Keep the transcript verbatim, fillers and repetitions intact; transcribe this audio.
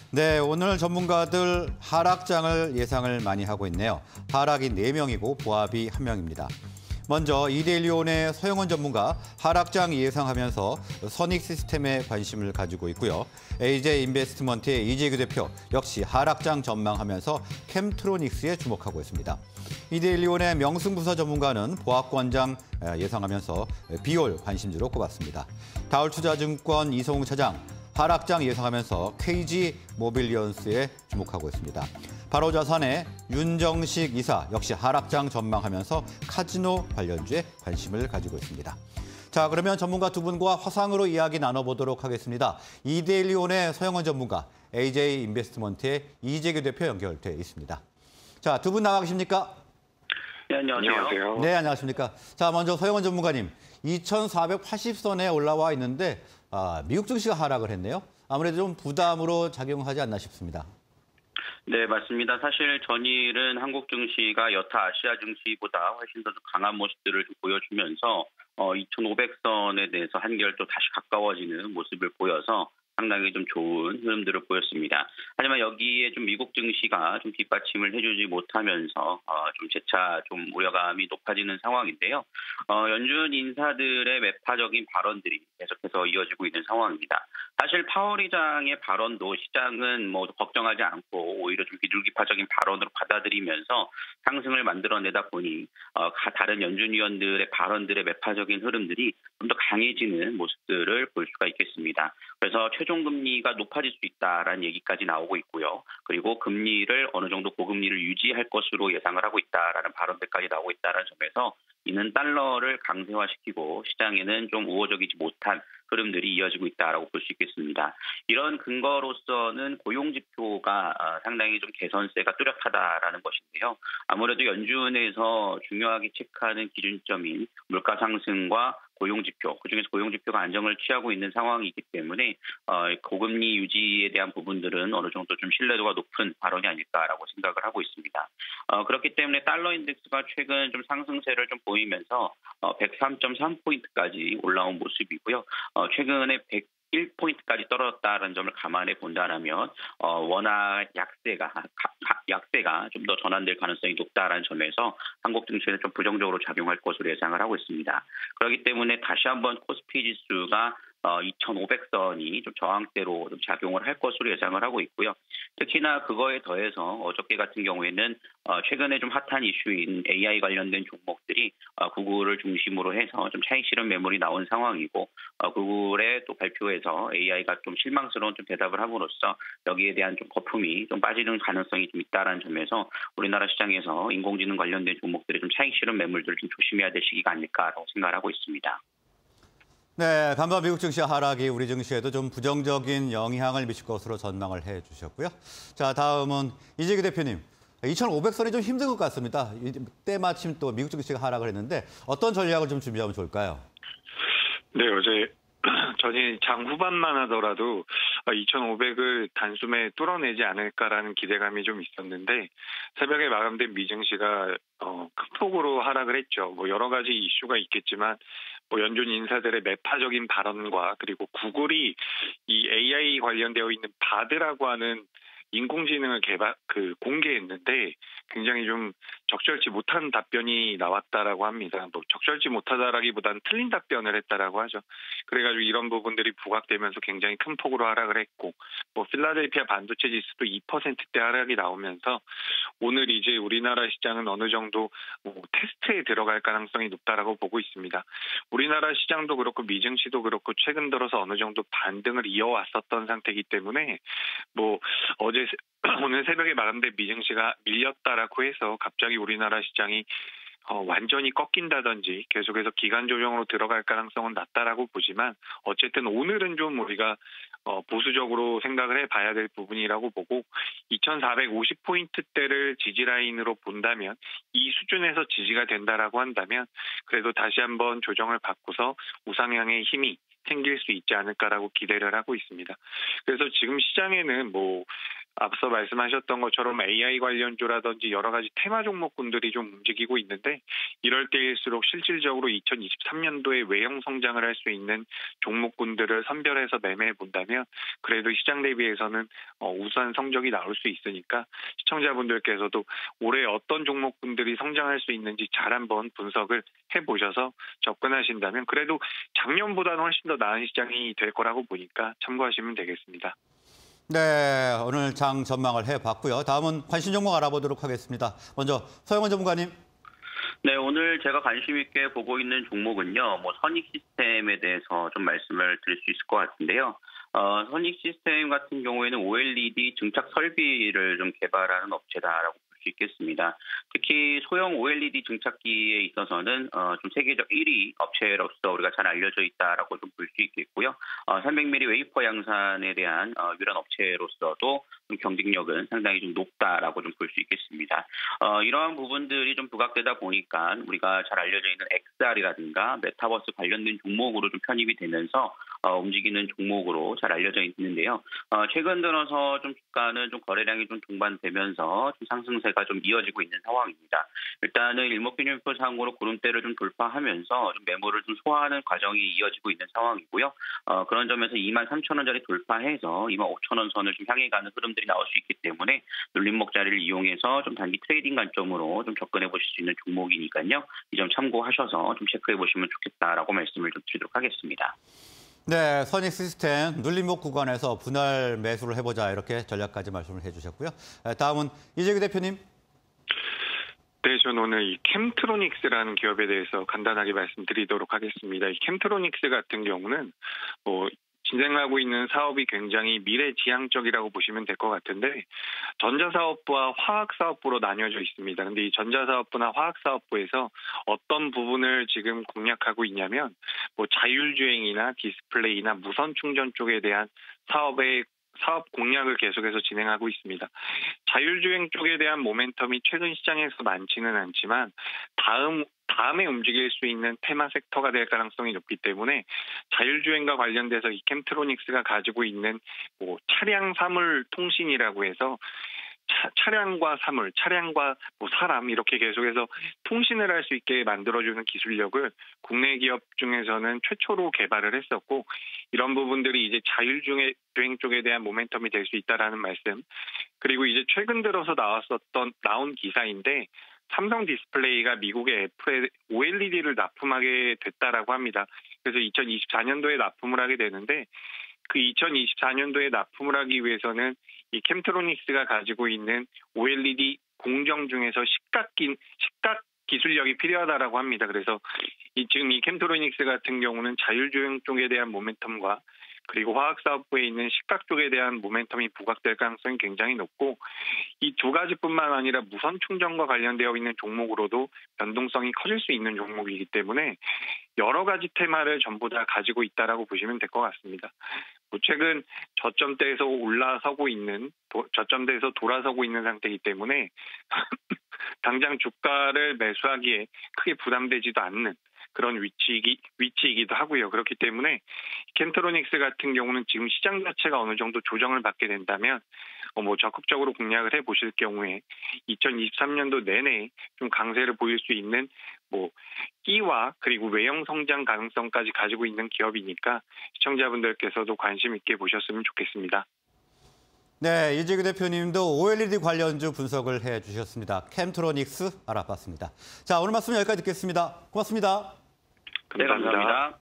네, 오늘 전문가들 하락장을 예상을 많이 하고 있네요. 하락이 네 명이고 보합이 한 명입니다. 먼저 이데일리온의 서영원 전문가 하락장 예상하면서 선익 시스템에 관심을 가지고 있고요. 에이제이 인베스트먼트의 이재규 대표 역시 하락장 전망하면서 캠트로닉스에 주목하고 있습니다. 이데일리온의 명승부서 전문가는 보합권장 예상하면서 비올 관심주로 꼽았습니다. 다올투자증권 이성웅 차장 하락장 예상하면서 케이지 모빌리언스에 주목하고 있습니다. 바로자산의 윤정식 이사 역시 하락장 전망하면서 카지노 관련주에 관심을 가지고 있습니다. 자, 그러면 전문가 두 분과 화상으로 이야기 나눠보도록 하겠습니다. 이데일리온의 서영원 전문가, 에이제이 인베스트먼트의 이재규 대표 연결돼 있습니다. 자, 두 분 나와 계십니까? 네, 안녕하세요. 네, 안녕하십니까. 자, 먼저 서영원 전문가님, 이천사백팔십 선에 올라와 있는데 아, 미국 증시가 하락을 했네요. 아무래도 좀 부담으로 작용하지 않나 싶습니다. 네, 맞습니다. 사실 전일은 한국 증시가 여타 아시아 증시보다 훨씬 더 강한 모습들을 보여주면서 어, 이천오백 선에 대해서 한결 또 다시 가까워지는 모습을 보여서 상당히 좀 좋은 흐름들을 보였습니다. 하지만 여기에 좀 미국 증시가 좀 뒷받침을 해주지 못하면서 어, 좀 재차 좀 우려감이 높아지는 상황인데요. 어, 연준 인사들의 매파적인 발언들이 계속해서 이어지고 있는 상황입니다. 사실 파월 의장의 발언도 시장은 뭐 걱정하지 않고 오히려 좀 비둘기파적인 발언으로 받아들이면서 상승을 만들어내다 보니 어, 다른 연준 위원들의 발언들의 매파적인 흐름들이 좀 더 강해지는 모습들을 볼 수가 있겠습니다. 그래서 최종 금리가 높아질 수 있다라는 얘기까지 나오고 있고요. 그리고 금리를 어느 정도 고금리를 유지할 것으로 예상을 하고 있다라는 발언들까지 나오고 있다는 점에서 이는 달러를 강세화시키고 시장에는 좀 우호적이지 못한 흐름들이 이어지고 있다라고 볼 수 있겠습니다. 이런 근거로서는 고용 지표가 상당히 좀 개선세가 뚜렷하다라는 것인데요. 아무래도 연준에서 중요하게 체크하는 기준점인 물가 상승과 고용 지표, 그중에서 고용 지표가 안정을 취하고 있는 상황이기 때문에 고금리 유지에 대한 부분들은 어느 정도 좀 신뢰도가 높은 발언이 아닐까라고 생각을 하고 있습니다. 그렇기 때문에 달러 인덱스가 최근 좀 상승세를 좀 보이면서 백삼 점 삼 포인트까지 올라온 모습이고요. 최근에 백일 포인트까지 떨어졌다는 점을 감안해 본다면 워낙 약세가 약세가 좀 더 전환될 가능성이 높다라는 점에서 한국 증시는 좀 부정적으로 작용할 것으로 예상을 하고 있습니다. 그렇기 때문에 다시 한번 코스피 지수가 어, 이천오백 선이 좀 저항대로 좀 작용을 할 것으로 예상을 하고 있고요. 특히나 그거에 더해서 어저께 같은 경우에는 어, 최근에 좀 핫한 이슈인 에이아이 관련된 종목들이 어, 구글을 중심으로 해서 좀 차익 실현 매물이 나온 상황이고 어, 구글의 또 발표에서 에이아이가 좀 실망스러운 좀 대답을 함으로써 여기에 대한 좀 거품이 좀 빠지는 가능성이 좀 있다라는 점에서 우리나라 시장에서 인공지능 관련된 종목들이 좀 차익 실현 매물들을 좀 조심해야 될 시기가 아닐까라고 생각을 하고 있습니다. 네, 간밤 미국 증시 하락이 우리 증시에도 좀 부정적인 영향을 미칠 것으로 전망을 해주셨고요. 자, 다음은 이재규 대표님. 이천오백 선이 좀 힘든 것 같습니다. 때마침 또 미국 증시가 하락을 했는데 어떤 전략을 좀 준비하면 좋을까요? 네, 어제 전일 장 후반만 하더라도 이천오백을 단숨에 뚫어내지 않을까라는 기대감이 좀 있었는데 새벽에 마감된 미증시가 어, 큰 폭으로 하락을 했죠. 뭐 여러 가지 이슈가 있겠지만 뭐 연준 인사들의 매파적인 발언과 그리고 구글이 이 에이아이 관련되어 있는 바드라고 하는 인공지능을 개발 그 공개했는데 굉장히 좀 적절치 못한 답변이 나왔다라고 합니다. 뭐 적절치 못하다라기보다는 틀린 답변을 했다라고 하죠. 그래가지고 이런 부분들이 부각되면서 굉장히 큰 폭으로 하락을 했고, 뭐 필라델피아 반도체 지수도 이 퍼센트대 하락이 나오면서 오늘 이제 우리나라 시장은 어느 정도 뭐 테스트에 들어갈 가능성이 높다라고 보고 있습니다. 우리나라 시장도 그렇고 미증시도 그렇고 최근 들어서 어느 정도 반등을 이어왔었던 상태이기 때문에 뭐 어제 오늘 새벽에 마감된 미증시가 밀렸다라고 해서 갑자기 우리나라 시장이 어, 완전히 꺾인다든지 계속해서 기간 조정으로 들어갈 가능성은 낮다라고 보지만 어쨌든 오늘은 좀 우리가 어, 보수적으로 생각을 해봐야 될 부분이라고 보고 이천사백오십 포인트대를 지지라인으로 본다면 이 수준에서 지지가 된다라고 한다면 그래도 다시 한번 조정을 받고서 우상향의 힘이 생길 수 있지 않을까라고 기대를 하고 있습니다. 그래서 지금 시장에는 뭐 앞서 말씀하셨던 것처럼 에이아이 관련주라든지 여러 가지 테마 종목군들이 좀 움직이고 있는데 이럴 때일수록 실질적으로 이천이십삼 년도에 외형 성장을 할 수 있는 종목군들을 선별해서 매매해 본다면 그래도 시장 대비해서는 우수한 성적이 나올 수 있으니까 시청자분들께서도 올해 어떤 종목군들이 성장할 수 있는지 잘 한번 분석을 해보셔서 접근하신다면 그래도 작년보다는 훨씬 더 나은 시장이 될 거라고 보니까 참고하시면 되겠습니다. 네, 오늘 장 전망을 해봤고요. 다음은 관심 종목 알아보도록 하겠습니다. 먼저 서영원 전문가님. 네, 오늘 제가 관심 있게 보고 있는 종목은요, 뭐 선익 시스템에 대해서 좀 말씀을 드릴 수 있을 것 같은데요. 어, 선익 시스템 같은 경우에는 오엘이디 증착 설비를 좀 개발하는 업체다라고 볼 수 있겠습니다. 특히 소형 오엘이디 증착기에 있어서는 어, 좀 세계적 일 위 업체로서 우리가 잘 알려져 있다라고 좀 볼 수 있겠고요. 어, 삼백 밀리미터 웨이퍼 양산에 대한 어, 유일한 업체로서도 좀 경쟁력은 상당히 좀 높다라고 좀 볼 수 있겠습니다. 어, 이러한 부분들이 좀 부각되다 보니까 우리가 잘 알려져 있는 엑스알이라든가 메타버스 관련된 종목으로 좀 편입이 되면서 어, 움직이는 종목으로 잘 알려져 있는데요. 어, 최근 들어서 좀 주가는 좀 거래량이 좀 동반되면서 좀 상승세가 좀 이어지고 있는 상황입니다. 일단은 일목균형표상으로 구름대를 좀 돌파하면서 좀 매물을 좀 소화하는 과정이 이어지고 있는 상황이고요. 어, 그런 점에서 이만 삼천 원짜리 돌파해서 이만 오천 원 선을 좀 향해 가는 흐름들이 나올 수 있기 때문에 눌림목 자리를 이용해서 좀 단기 트레이딩 관점으로 좀 접근해 보실 수 있는 종목이니까요. 이 점 참고하셔서 좀 체크해 보시면 좋겠다라고 말씀을 좀 드리도록 하겠습니다. 네, 선익 시스템 눌림목 구간에서 분할 매수를 해보자 이렇게 전략까지 말씀을 해주셨고요. 다음은 이재규 대표님. 네, 저는 오늘 이 캠트로닉스라는 기업에 대해서 간단하게 말씀드리도록 하겠습니다. 이 캠트로닉스 같은 경우는 뭐 진행하고 있는 사업이 굉장히 미래지향적이라고 보시면 될 것 같은데 전자사업부와 화학사업부로 나뉘어져 있습니다. 근데 이 전자사업부나 화학사업부에서 어떤 부분을 지금 공략하고 있냐면 뭐 자율주행이나 디스플레이나 무선 충전 쪽에 대한 사업의 사업 공략을 계속해서 진행하고 있습니다. 자율주행 쪽에 대한 모멘텀이 최근 시장에서 많지는 않지만 다음 다음에 움직일 수 있는 테마 섹터가 될 가능성이 높기 때문에 자율주행과 관련돼서 이 캠트로닉스가 가지고 있는 뭐 차량 사물 통신이라고 해서 차, 차량과 사물, 차량과 뭐 사람 이렇게 계속해서 통신을 할 수 있게 만들어주는 기술력을 국내 기업 중에서는 최초로 개발을 했었고 이런 부분들이 이제 자율주행 쪽에 대한 모멘텀이 될 수 있다라는 말씀. 그리고 이제 최근 들어서 나왔었던 나온 기사인데 삼성 디스플레이가 미국의 애플에 오엘이디를 납품하게 됐다라고 합니다. 그래서 이천이십사 년도에 납품을 하게 되는데 그 이천이십사 년도에 납품을 하기 위해서는 이 캠트로닉스가 가지고 있는 오엘이디 공정 중에서 시각 기, 시각 기술력이 필요하다라고 합니다. 그래서 이 지금 이 캠트로닉스 같은 경우는 자율주행 쪽에 대한 모멘텀과 그리고 화학사업부에 있는 시각 쪽에 대한 모멘텀이 부각될 가능성이 굉장히 높고 이 두 가지뿐만 아니라 무선 충전과 관련되어 있는 종목으로도 변동성이 커질 수 있는 종목이기 때문에 여러 가지 테마를 전부 다 가지고 있다라고 보시면 될 것 같습니다. 최근 저점대에서 올라서고 있는 저점대에서 돌아서고 있는 상태이기 때문에 당장 주가를 매수하기에 크게 부담되지도 않는 그런 위치이기, 위치이기도 하고요. 그렇기 때문에 캠트로닉스 같은 경우는 지금 시장 자체가 어느 정도 조정을 받게 된다면 어, 뭐 적극적으로 공략을 해보실 경우에 이천이십삼 년도 내내 좀 강세를 보일 수 있는 뭐 끼와 그리고 외형 성장 가능성까지 가지고 있는 기업이니까 시청자분들께서도 관심 있게 보셨으면 좋겠습니다. 네, 이재규 대표님도 오엘이디 관련주 분석을 해주셨습니다. 캠트로닉스 알아봤습니다. 자, 오늘 말씀 여기까지 듣겠습니다. 고맙습니다. 네, 감사합니다.